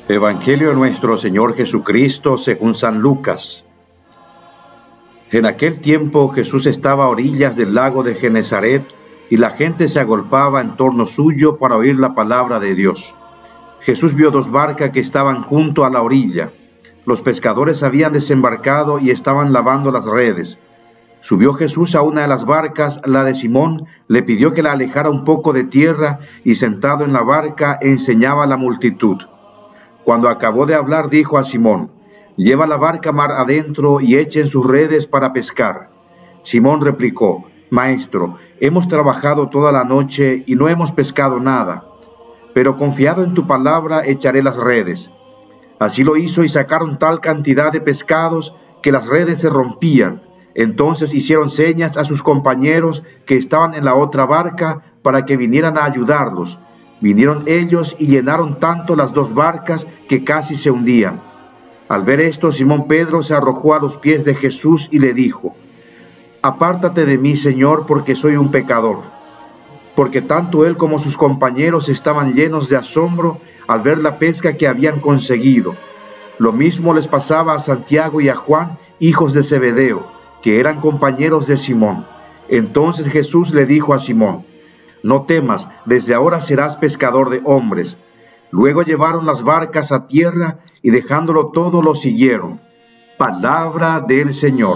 Evangelio de nuestro Señor Jesucristo según San Lucas. En aquel tiempo Jesús estaba a orillas del lago de Genesaret y la gente se agolpaba en torno suyo para oír la palabra de Dios. Jesús vio dos barcas que estaban junto a la orilla. Los pescadores habían desembarcado y estaban lavando las redes. Subió Jesús a una de las barcas, la de Simón, le pidió que la alejara un poco de tierra y sentado en la barca enseñaba a la multitud. Cuando acabó de hablar dijo a Simón: «Lleva la barca mar adentro y echen sus redes para pescar». Simón replicó: «Maestro, hemos trabajado toda la noche y no hemos pescado nada, pero confiado en tu palabra echaré las redes». Así lo hizo y sacaron tal cantidad de pescados que las redes se rompían. Entonces hicieron señas a sus compañeros que estaban en la otra barca para que vinieran a ayudarlos. Vinieron ellos y llenaron tanto las dos barcas que casi se hundían. Al ver esto, Simón Pedro se arrojó a los pies de Jesús y le dijo: «Apártate de mí, Señor, porque soy un pecador». Porque tanto él como sus compañeros estaban llenos de asombro al ver la pesca que habían conseguido. Lo mismo les pasaba a Santiago y a Juan, hijos de Zebedeo, que eran compañeros de Simón. Entonces Jesús le dijo a Simón: «No temas, desde ahora serás pescador de hombres». Luego llevaron las barcas a tierra y dejándolo todo lo siguieron. Palabra del Señor.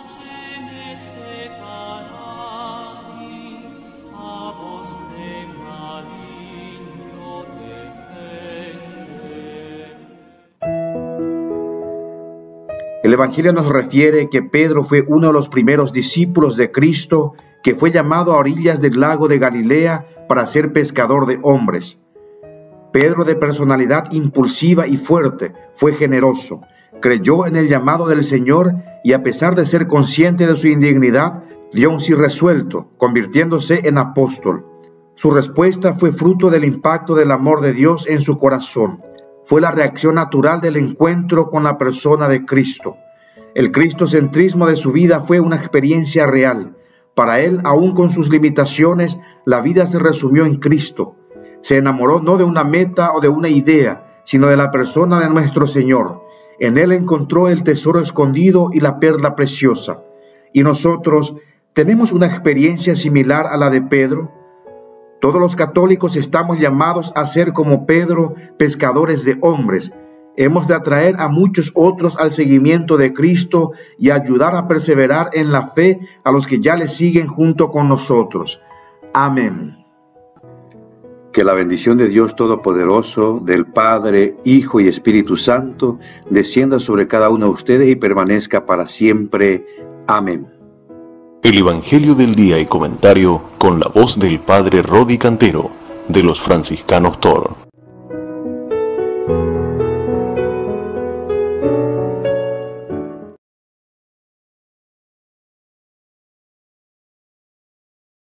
El Evangelio nos refiere que Pedro fue uno de los primeros discípulos de Cristo que fue llamado a orillas del lago de Galilea para ser pescador de hombres. Pedro, de personalidad impulsiva y fuerte, fue generoso, creyó en el llamado del Señor y a pesar de ser consciente de su indignidad, dio un sí resuelto, convirtiéndose en apóstol. Su respuesta fue fruto del impacto del amor de Dios en su corazón. Fue la reacción natural del encuentro con la persona de Cristo. El cristocentrismo de su vida fue una experiencia real. Para él, aún con sus limitaciones, la vida se resumió en Cristo. Se enamoró no de una meta o de una idea, sino de la persona de nuestro Señor. En él encontró el tesoro escondido y la perla preciosa. ¿Y nosotros tenemos una experiencia similar a la de Pedro? Todos los católicos estamos llamados a ser como Pedro, pescadores de hombres. Hemos de atraer a muchos otros al seguimiento de Cristo y ayudar a perseverar en la fe a los que ya le siguen junto con nosotros. Amén. Que la bendición de Dios Todopoderoso, del Padre, Hijo y Espíritu Santo, descienda sobre cada uno de ustedes y permanezca para siempre. Amén. El Evangelio del día y comentario con la voz del Padre Rodi Cantero, de los Franciscanos Toro.